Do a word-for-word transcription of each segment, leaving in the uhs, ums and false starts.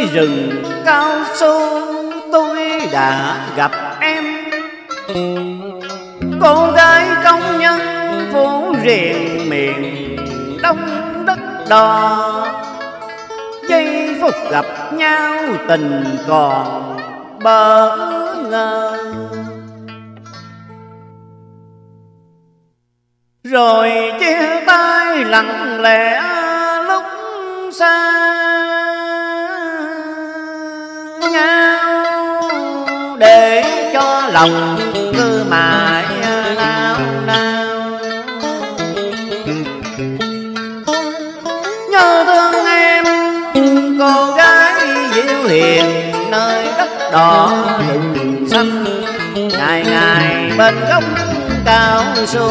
rừng cao su tôi đã gặp em, cô gái công nhân phố riêng miền đông đất đỏ. Giây phút gặp nhau tình còn bỡ ngỡ, rồi chia tay lặng lẽ lúc xa nhau, để cho lòng cứ mãi nao nao. Nhớ thương em cô gái dịu hiền nơi đất đỏ rừng xanh, ngày ngày bên gốc cao su.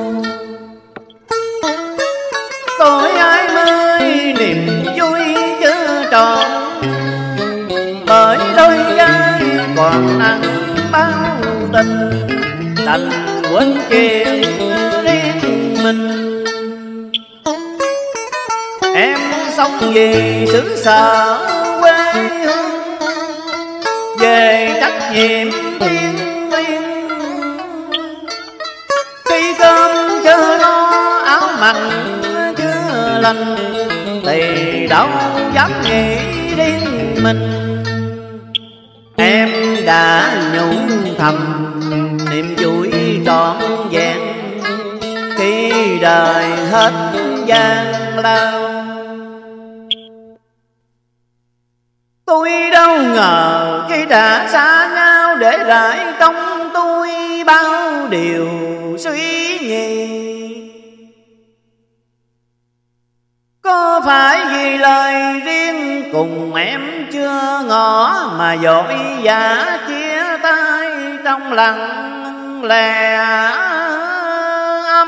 Tuổi hai mươi niềm vui chưa trọn, bởi đôi gái còn nặng bao tình, đành quên chuyện riêng mình. Em sống vì xứ sở quê hương, về trách nhiệm thiên liêng. Khi cơm chưa no áo mặn chưa lành, thì đâu dám nghĩ riêng mình. Em đã nhủ thầm niềm vui trọn vẹn, khi đời hết gian lao. Tôi đâu ngờ khi đã xa nhau, để lại trong tôi bao điều suy nghĩ. Có phải vì lời riêng cùng em chưa ngỏ, mà vội vã chia tay trong lặng lẽ âm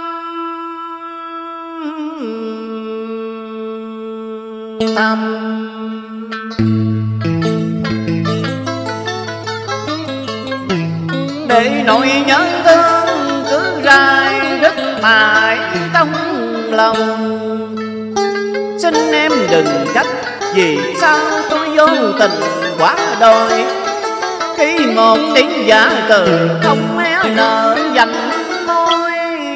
thầm. Để nỗi nhớ thương cứ dài rất mãi trong lòng. Xin em đừng trách vì sao tôi vô tình quá đôi, khi một tiếng giả từ không hé nở dành môi.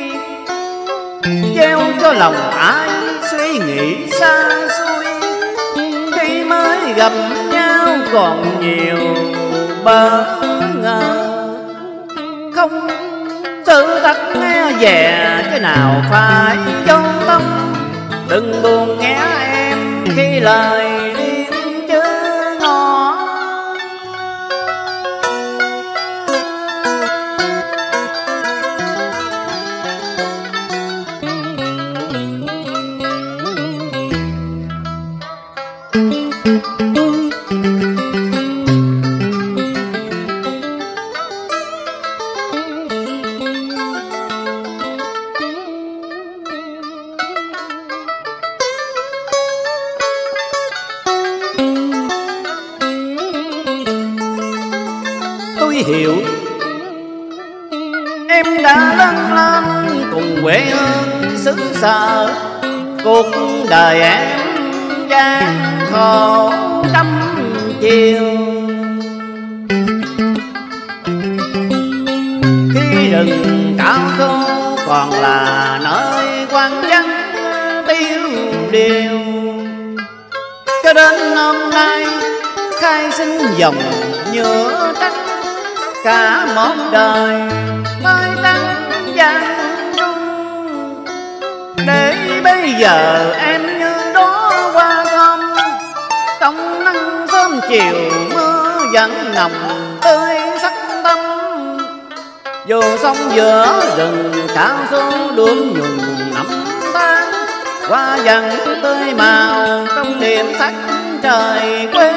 Gieo cho lòng ai suy nghĩ xa xôi, khi mới gặp nhau còn nhiều bỡ ngỡ. Không sự thật nghe về chứ nào phải vô tâm, đừng buồn nghe em khi lời riêng chưa ngỏ. Hiểu em đã lớn lên cùng quê hương xứ sở, cuộc đời em gian khổ trăm chiều. Khi rừng cao su còn là nơi quang vắng tiêu điều, cho đến hôm nay khai sinh dòng nhựa trắng. Cả một đời mới trắng gian rung, để bây giờ em như đó hoa thơm, trong nắng sớm chiều mưa vẫn nồng tươi sắc tâm. Dù sông giữa rừng cao su đuông nhuần năm tháng, hoa vẫn tươi màu trong niềm sắc trời quê.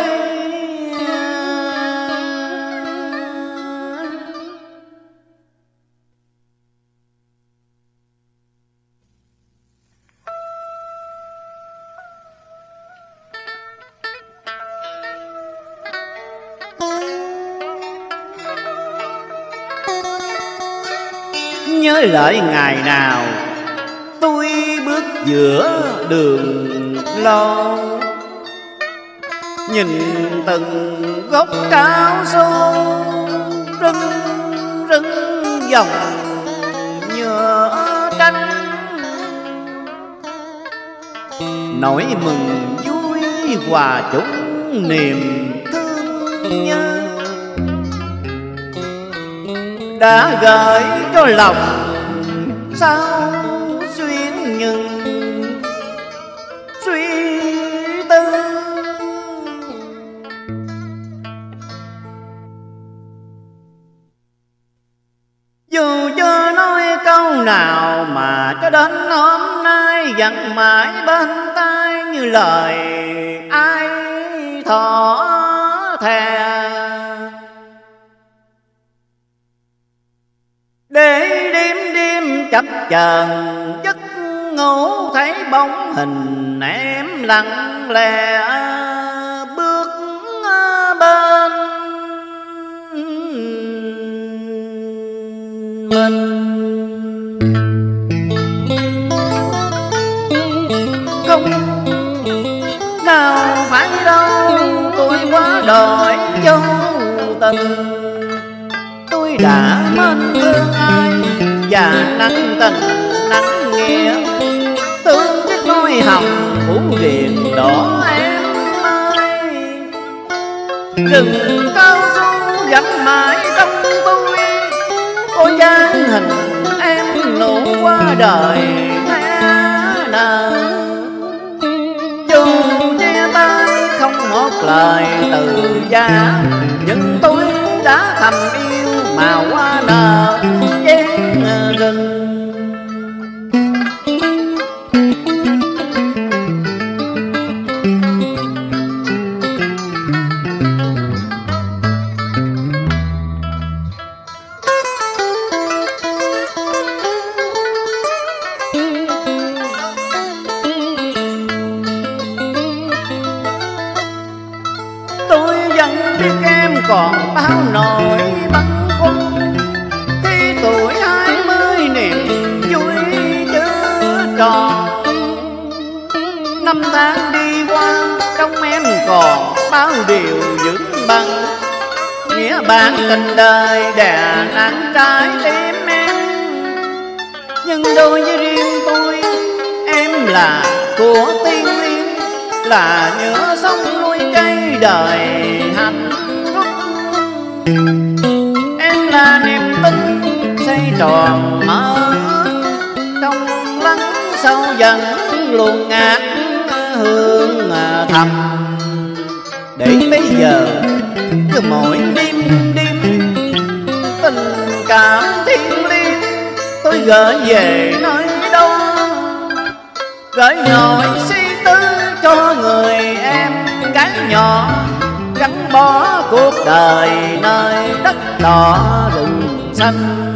Nhớ lại ngày nào tôi bước giữa đường lâu, nhìn từng gốc cao su rưng rưng dòng nhựa tranh, nỗi mừng vui hòa chung niềm thương nhớ đã gửi cho lòng sao xuyên nhưng suy tư. Dù chưa nói câu nào mà cho đến hôm nay vẫn mãi bên tai như lời ai thỏ thè, để đêm đêm chập chờn giấc ngủ thấy bóng hình em lặng lẽ bước bên mình. Không nào phải đâu tôi quá đòi vô tình, tôi đã mến thương ai và nặng tình nặng nghĩa, thương biết nói hồng phủ điền đỏ em ơi. Rừng cao su gặt mãi trong tôi, có dáng hình em nụ qua đời thế nào. Dù chia tay không một lời từ giá, nhưng tôi đã thầm yêu mà hoa nở gian rừng. Tôi vẫn biết em còn bao nỗi băn khoăn, khi tuổi hai mươi niềm vui chưa tròn. Năm tháng đi qua trong em còn bao điều vững bằng, nghĩa bạn tình đời đè nặng trái tim em. Nhưng đối với riêng tôi, em là của tiên liên, là nhựa sông nuôi cây đời hạnh phúc. Em là niềm tin xây tròn mơ trong lắng sâu dần luồn ngát hương thầm. Để bây giờ cứ mỗi đêm đêm tình cảm thiêng liêng tôi gửi về nơi đâu, gửi nỗi suy tư cho người em gái nhỏ gắn bó cuộc đời nơi đất đỏ rừng xanh.